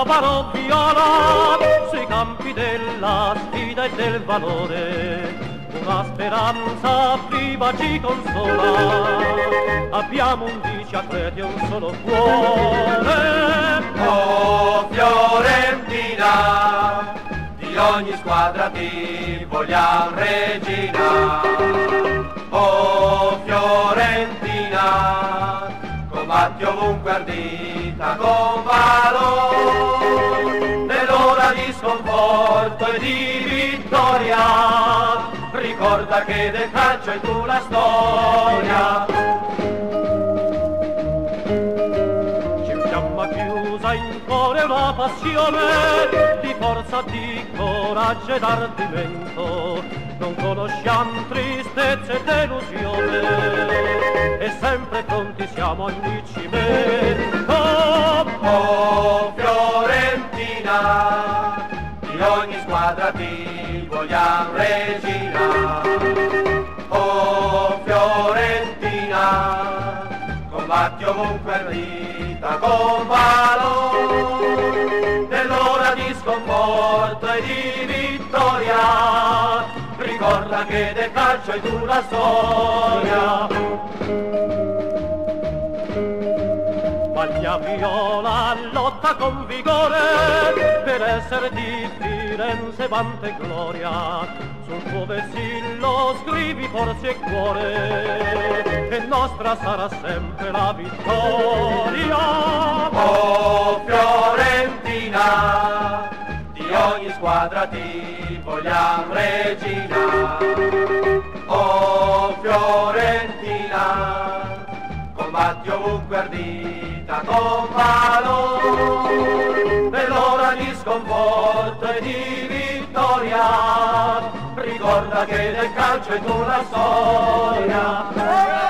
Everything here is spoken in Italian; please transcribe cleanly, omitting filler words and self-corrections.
Novaro viola sui campi della sfida e del valore. Una speranza viva ci consola, abbiamo 11 atleti e un solo cuore. Oh Fiorentina, di ogni squadra ti vogliamo regina. Oh Fiorentina, combatti ovunque ardita con valore, nell'ora di sconforto e di vittoria, ricorda che del calcio hai tu la storia. C'è fiamma chiusa in cuore, una passione di forza, di coraggio ed ardimento, non conosciamo tristezza e delusione, e sempre pronti siamo a ogni cimento. Oh Fiorentina, di ogni squadra ti vogliamo regina. Oh Fiorentina, combatti ovunque ardita con valore, nell'ora di sconforto e di vittoria, ricorda che del calcio hai tu la storia. Maglia viola lotta con vigore per essere di Firenze vanta e gloria, sul tuo vessillo scrivi forza e cuore, e nostra sarà sempre la vittoria. Oh Fiorentina, di ogni squadra ti vogliamo regina. Oh Fiorentina, combatti ovunque ardita con valore, nell'ora di sconforto e di vittoria, ricorda che del calcio è tu la storia.